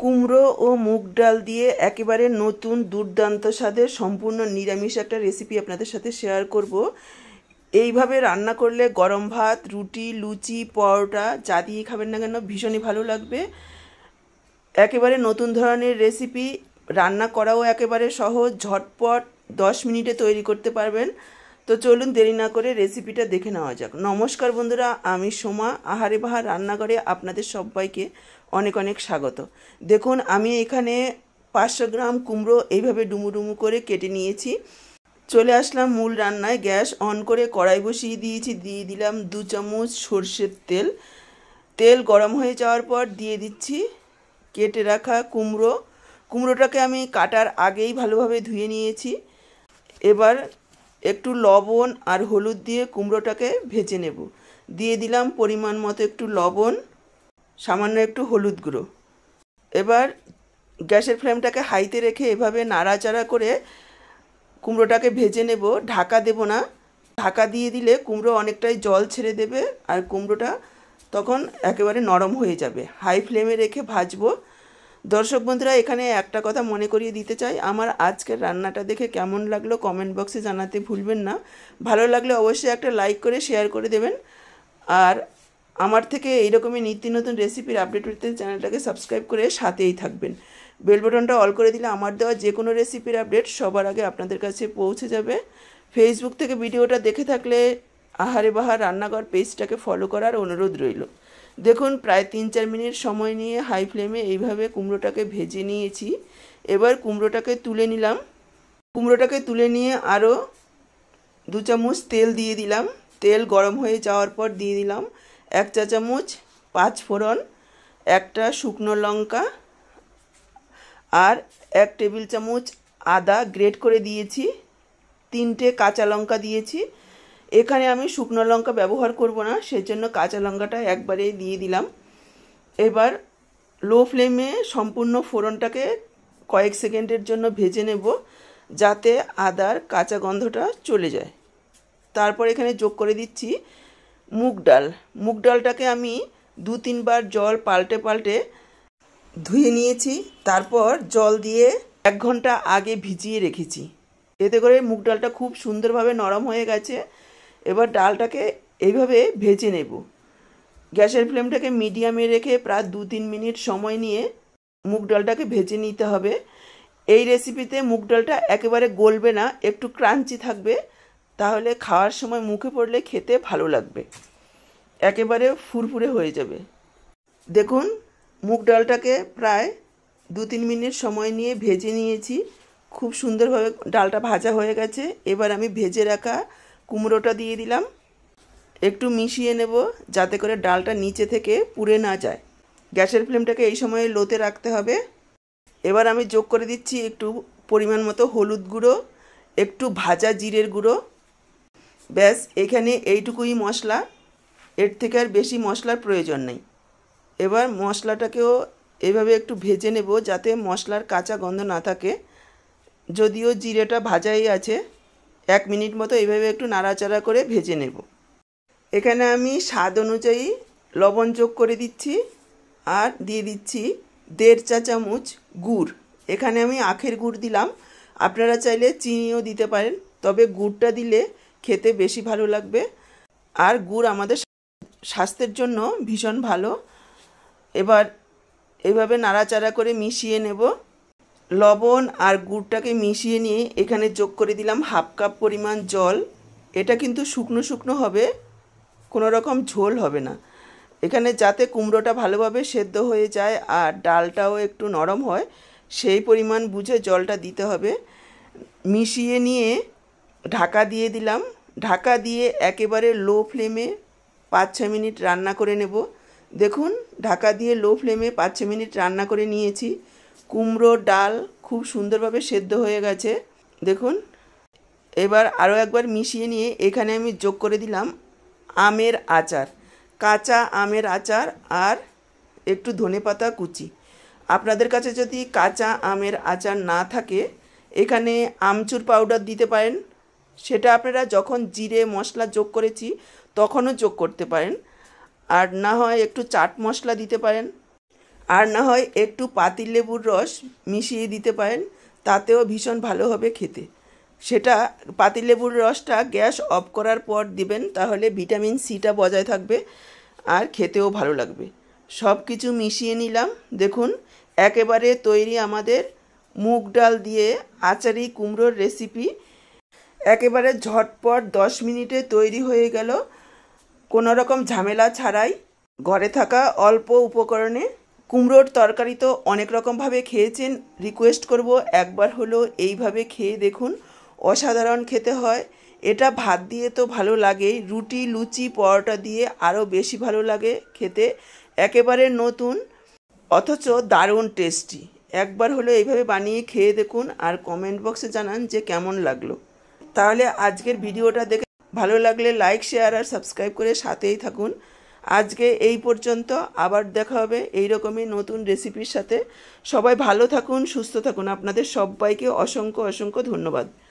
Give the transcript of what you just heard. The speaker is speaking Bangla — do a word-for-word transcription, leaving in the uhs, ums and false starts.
কুমড়ো ও মুগ ডাল দিয়ে একেবারে নতুন দুর্দান্ত স্বাদের সম্পূর্ণ নিরামিষ একটা রেসিপি আপনাদের সাথে শেয়ার করব। এইভাবে রান্না করলে গরম ভাত, রুটি, লুচি, পরোটা যা দিয়ে খাবেন না কেন ভীষণই ভালো লাগবে। একেবারে নতুন ধরনের রেসিপি, রান্না করাও একেবারে সহজ, ঝটপট দশ মিনিটে তৈরি করতে পারবেন। তো চলুন দেরি না করে রেসিপিটা দেখে নেওয়া যাক। নমস্কার বন্ধুরা, আমি সোমা। আহারে বাহার রান্নাঘরে আপনাদের সবাইকে অনেক অনেক স্বাগত। দেখুন, আমি এখানে পাঁচশো গ্রাম কুমড়ো এইভাবে ডুমু ডুমু করে কেটে নিয়েছি। চলে আসলাম মূল রান্নায়। গ্যাস অন করে কড়াই বসিয়ে দিয়েছি। দিয়ে দিলাম দু চামচ সর্ষের তেল। তেল গরম হয়ে যাওয়ার পর দিয়ে দিচ্ছি কেটে রাখা কুমড়ো। কুমড়োটাকে আমি কাটার আগেই ভালোভাবে ধুয়ে নিয়েছি। এবার একটু লবণ আর হলুদ দিয়ে কুমড়োটাকে ভেজে নেব। দিয়ে দিলাম পরিমাণ মতো একটু লবণ, সামান্য একটু হলুদ গুঁড়ো। এবার গ্যাসের ফ্লেমটাকে হাইতে রেখে এভাবে নাড়াচাড়া করে কুমড়োটাকে ভেজে নেব। ঢাকা দেব না। ঢাকা দিয়ে দিলে কুমড়ো অনেকটাই জল ছেড়ে দেবে আর কুমড়োটা তখন একেবারে নরম হয়ে যাবে। হাই ফ্লেমে রেখে ভাজবো। দর্শক বন্ধুরা, এখানে একটা কথা মনে করিয়ে দিতে চাই, আমার আজকের রান্নাটা দেখে কেমন লাগলো কমেন্ট বক্সে জানাতে ভুলবেন না। ভালো লাগলে অবশ্যই একটা লাইক করে শেয়ার করে দেবেন। আর আমার থেকে এইরকমই নিত্য নতুন রেসিপির আপডেট পেতে চ্যানেলটাকে সাবস্ক্রাইব করে সাথেই থাকবেন। বেল বাটনটা অল করে দিলে আমার দেওয়া যে কোনো রেসিপির আপডেট সবার আগে আপনাদের কাছে পৌঁছে যাবে। ফেসবুক থেকে ভিডিওটা দেখে থাকলে আহারে বাহার রান্নাঘর পেজটাকে ফলো করার অনুরোধ রইল। দেখুন, প্রায় তিন চার মিনিট সময় নিয়ে হাই ফ্লেমে এইভাবে কুমড়োটাকে ভেজে নিয়েছি। এবার কুমড়োটাকে তুলে নিলাম। কুমড়োটাকে তুলে নিয়ে আরও দু চামচ তেল দিয়ে দিলাম। তেল গরম হয়ে যাওয়ার পর দিয়ে দিলাম এক চা চামচ পাঁচ ফোড়ন, একটা শুকনো লঙ্কা আর এক টেবিল চামচ আদা গ্রেট করে দিয়েছি। তিনটে কাঁচা লঙ্কা দিয়েছি। এখানে আমি শুকনো লঙ্কা ব্যবহার করব না, সেজন্য কাঁচা লঙ্কাটা একবারে দিয়ে দিলাম। এবার লো ফ্লেমে সম্পূর্ণ ফোড়নটাকে কয়েক সেকেন্ডের জন্য ভেজে নেব, যাতে আদার কাঁচা গন্ধটা চলে যায়। তারপর এখানে যোগ করে দিচ্ছি মুগ ডাল। মুগ ডালটাকে আমি দু তিনবার জল পাল্টে পাল্টে ধুয়ে নিয়েছি। তারপর জল দিয়ে এক ঘন্টা আগে ভিজিয়ে রেখেছি। এতে করে মুগ ডালটা খুব সুন্দরভাবে নরম হয়ে গেছে। এবার ডালটাকে এইভাবে ভেজে নেব। গ্যাসের ফ্লেমটাকে মিডিয়ামে রেখে প্রায় দু তিন মিনিট সময় নিয়ে মুগ ডালটাকে ভেজে নিতে হবে। এই রেসিপিতে মুগ ডালটা একেবারে গলবে না, একটু ক্রাঞ্চি থাকবে, তাহলে খাওয়ার সময় মুখে পড়লে খেতে ভালো লাগবে, একেবারে ফুরফুরে হয়ে যাবে। দেখুন, মুগ ডালটাকে প্রায় দু তিন মিনিট সময় নিয়ে ভেজে নিয়েছি। খুব সুন্দরভাবে ডালটা ভাজা হয়ে গেছে। এবার আমি ভেজে রাখা কুমড়োটা দিয়ে দিলাম। একটু মিশিয়ে নেব যাতে করে ডালটা নিচে থেকে পুড়ে না যায়। গ্যাসের ফ্লেমটাকে এই সময় লোতে রাখতে হবে। এবার আমি যোগ করে দিচ্ছি একটু পরিমাণ মতো হলুদ গুঁড়ো, একটু ভাজা জিরের গুঁড়ো। ব্যাস, এখানে এইটুকুই মশলা, এর থেকে আর বেশি মশলার প্রয়োজন নেই। এবার মশলাটাকেও এইভাবে একটু ভেজে নেব যাতে মশলার কাঁচা গন্ধ না থাকে। যদিও জিরেটা ভাজাই আছে, এক মিনিট মতো এইভাবে একটু নাড়াচাড়া করে ভেজে নেব। এখানে আমি স্বাদ অনুযায়ী লবণ যোগ করে দিচ্ছি আর দিয়ে দিচ্ছি দেড় চা চামচ গুড়। এখানে আমি আখের গুড় দিলাম, আপনারা চাইলে চিনিও দিতে পারেন, তবে গুড়টা দিলে খেতে বেশি ভালো লাগবে। আর গুড় আমাদের স্বাস্থ্যের জন্য ভীষণ ভালো। এবার এইভাবে নাড়াচাড়া করে মিশিয়ে নেব। লবণ আর গুড়টাকে মিশিয়ে নিয়ে এখানে যোগ করে দিলাম হাফ কাপ পরিমাণ জল। এটা কিন্তু শুকনো শুকনো হবে, কোনো রকম ঝোল হবে না। এখানে যাতে কুমড়োটা ভালোভাবে সেদ্ধ হয়ে যায় আর ডালটাও একটু নরম হয়, সেই পরিমাণ বুঝে জলটা দিতে হবে। মিশিয়ে নিয়ে ঢাকা দিয়ে দিলাম। ঢাকা দিয়ে একেবারে লো ফ্লেমে পাঁচ ছ মিনিট রান্না করে নেব। দেখুন, ঢাকা দিয়ে লো ফ্লেমে পাঁচ ছ মিনিট রান্না করে নিয়েছি। কুমড়ো ডাল খুব সুন্দরভাবে সেদ্ধ হয়ে গেছে। দেখুন, এবার আরও একবার মিশিয়ে নিয়ে এখানে আমি যোগ করে দিলাম আমের আচার, কাঁচা আমের আচার আর একটু ধনেপাতা কুচি। আপনাদের কাছে যদি কাঁচা আমের আচার না থাকে, এখানে আমচুর পাউডার দিতে পারেন। সেটা আপনারা যখন জিরে মশলা যোগ করেছি তখনও যোগ করতে পারেন। আর না হয় একটু চাট মশলা দিতে পারেন। আর না হয় একটু পাতিলেবুর রস মিশিয়ে দিতে পারেন, তাতেও ভীষণ ভালো হবে খেতে। সেটা পাতিলেবুর রসটা গ্যাস অফ করার পর দিবেন, তাহলে ভিটামিন সিটা বজায় থাকবে আর খেতেও ভালো লাগবে। সব কিছু মিশিয়ে নিলাম। দেখুন একেবারে তৈরি আমাদের মুগ ডাল দিয়ে আচারি কুমড়োর রেসিপি। একেবারে ঝটপট দশ মিনিটে তৈরি হয়ে গেল, কোনো রকম ঝামেলা ছাড়াই, ঘরে থাকা অল্প উপকরণে। কুমড়োর তরকারি তো অনেক রকমভাবে খেয়েছেন, রিকোয়েস্ট করব একবার হলো এইভাবে খেয়ে দেখুন, অসাধারণ খেতে হয়। এটা ভাত দিয়ে তো ভালো লাগেই, রুটি লুচি পরোটা দিয়ে আরও বেশি ভালো লাগে খেতে। একেবারে নতুন অথচ দারুণ টেস্টি। একবার হলো এইভাবে বানিয়ে খেয়ে দেখুন আর কমেন্ট বক্সে জানান যে কেমন লাগলো। তাহলে আজকের ভিডিওটা দেখে ভালো লাগলে লাইক শেয়ার আর সাবস্ক্রাইব করে সাথেই থাকুন। আজকে এই পর্যন্ত, আবার দেখা হবে এইরকমই নতুন রেসিপির সাথে। সবাই ভালো থাকুন, সুস্থ থাকুন। আপনাদের সবাইকে অসংখ্য অসংখ্য ধন্যবাদ।